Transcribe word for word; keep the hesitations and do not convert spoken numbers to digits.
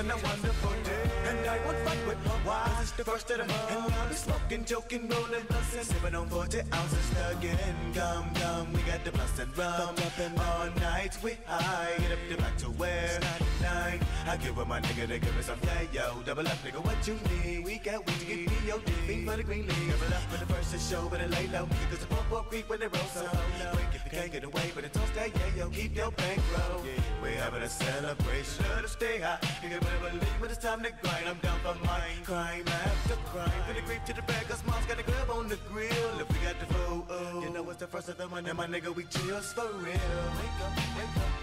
having a wonderful day. And I won't fight with my wife, it's the first of the month. And I'll be smoking, joking, rolling, bustin', sipping on forty ounces again. Gum, gum, we got the plus and rum. All night we high, get up the back to where nine. I give up my nigga, they give me some yeah, yo. Double up, nigga, what you need? We got weed to get me, yo. Fiend for the green league. Double up for the first to show, but it lay low. Cause the pump up creep when they roll so low. Break if you can't get away, but it don't stay, yeah, yo. Keep your bankroll. We're having a celebration, let us stay high. You can better believe when it's time to grind. I'm down for mine, crime after crime. From the creep to the bag, cause mom's got a grab on the grill. If we got the food, oh, you know it's the first of the month, and my nigga, we chills for real. Wake up, wake up.